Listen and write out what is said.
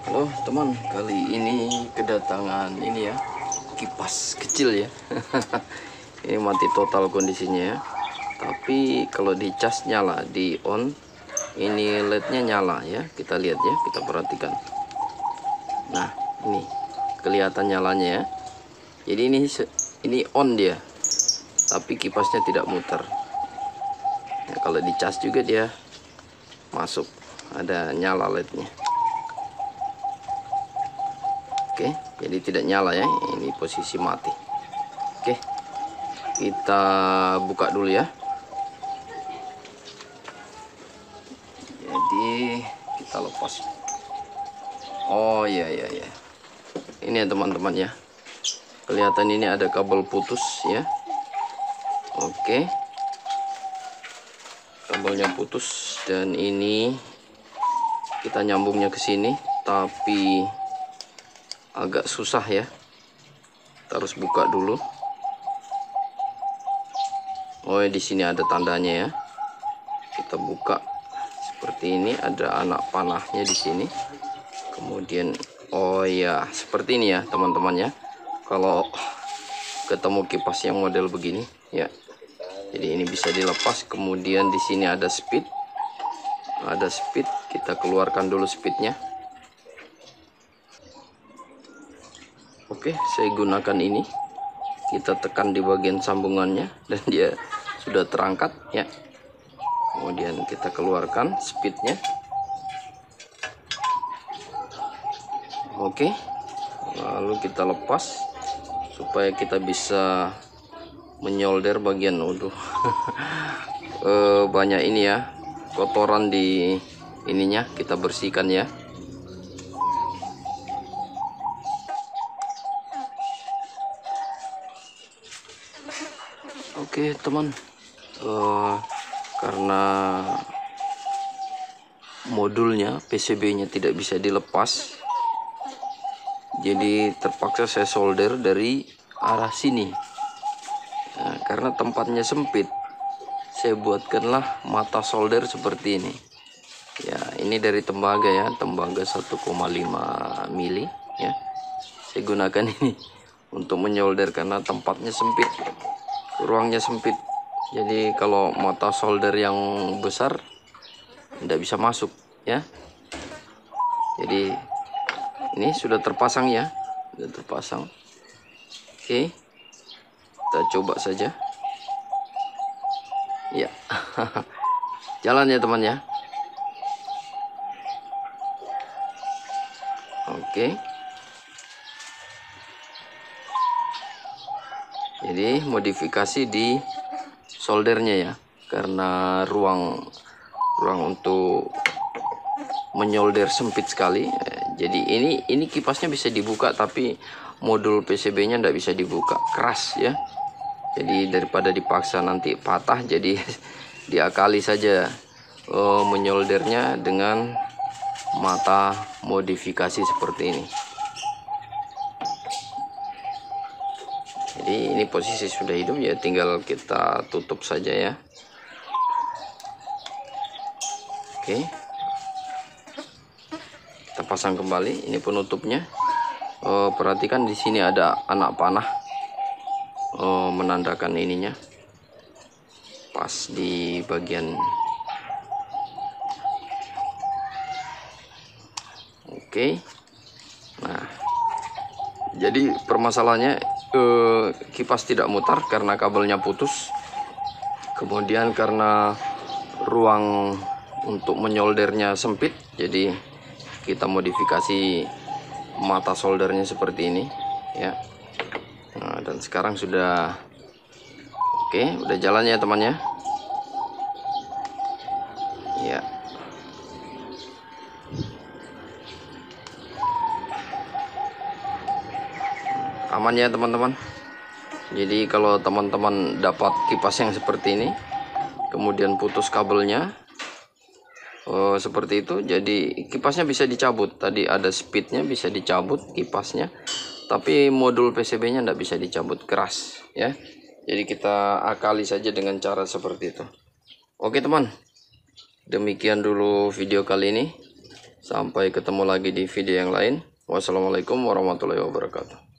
Halo teman, kali ini kedatangan ini ya, kipas kecil ya. Ini mati total kondisinya ya. Tapi kalau dicas nyala, di on, ini LED-nya nyala ya. Kita lihat ya, kita perhatikan. Nah, ini kelihatan nyalanya ya. Jadi ini on dia, tapi kipasnya tidak muter. Nah, kalau dicas juga dia masuk, ada nyala LED-nya. Oke, jadi tidak nyala ya, ini posisi mati. Oke, kita buka dulu ya. Jadi kita lepas. Oh iya, ini ya teman-teman ya, kelihatan ini ada kabel putus ya. Oke, kabelnya putus, dan ini kita nyambungnya ke sini, tapi agak susah ya. Kita harus buka dulu. Oh, di sini ada tandanya ya. Kita buka seperti ini, ada anak panahnya di sini. Kemudian oh ya, seperti ini ya teman-teman ya. Kalau ketemu kipas yang model begini ya. Jadi ini bisa dilepas, kemudian di sini ada speed. Ada speed, kita keluarkan dulu speednya. Oke, saya gunakan ini. Kita tekan di bagian sambungannya dan dia sudah terangkat ya. Kemudian kita keluarkan speednya. Oke, lalu kita lepas supaya kita bisa menyolder bagian banyak ini ya, kotoran di ininya, kita bersihkan ya. Oke teman, karena modulnya PCB-nya tidak bisa dilepas, jadi terpaksa saya solder dari arah sini. Nah, karena tempatnya sempit, saya buatkanlah mata solder seperti ini ya. Ini dari tembaga ya, tembaga 1,5 mili ya. Saya gunakan ini untuk menyolder karena tempatnya sempit, ruangnya sempit. Jadi kalau mata solder yang besar tidak bisa masuk ya. Jadi ini sudah terpasang ya, sudah terpasang. Oke, kita coba saja ya. Jalan ya teman ya. Oke, jadi modifikasi di soldernya ya, karena ruang untuk menyolder sempit sekali. Jadi ini kipasnya bisa dibuka, tapi modul PCB-nya tidak bisa dibuka, keras ya. Jadi daripada dipaksa nanti patah, jadi diakali saja menyoldernya dengan mata modifikasi seperti ini. Jadi ini posisi sudah hidup ya, tinggal kita tutup saja ya. Oke, kita pasang kembali. Ini penutupnya. Perhatikan di sini ada anak panah, menandakan ininya pas di bagian. Oke, nah jadi permasalahannya kipas tidak mutar karena kabelnya putus, kemudian karena ruang untuk menyoldernya sempit, jadi kita modifikasi mata soldernya seperti ini ya. Nah, dan sekarang sudah oke, udah jalan ya teman ya. Ya, aman ya teman-teman. Jadi kalau teman-teman dapat kipas yang seperti ini, kemudian putus kabelnya seperti itu, jadi kipasnya bisa dicabut. Tadi ada speednya, bisa dicabut kipasnya, tapi modul PCB-nya tidak bisa dicabut, keras ya. Jadi kita akali saja dengan cara seperti itu. Oke teman, demikian dulu video kali ini. Sampai ketemu lagi di video yang lain. Wassalamualaikum warahmatullahi wabarakatuh.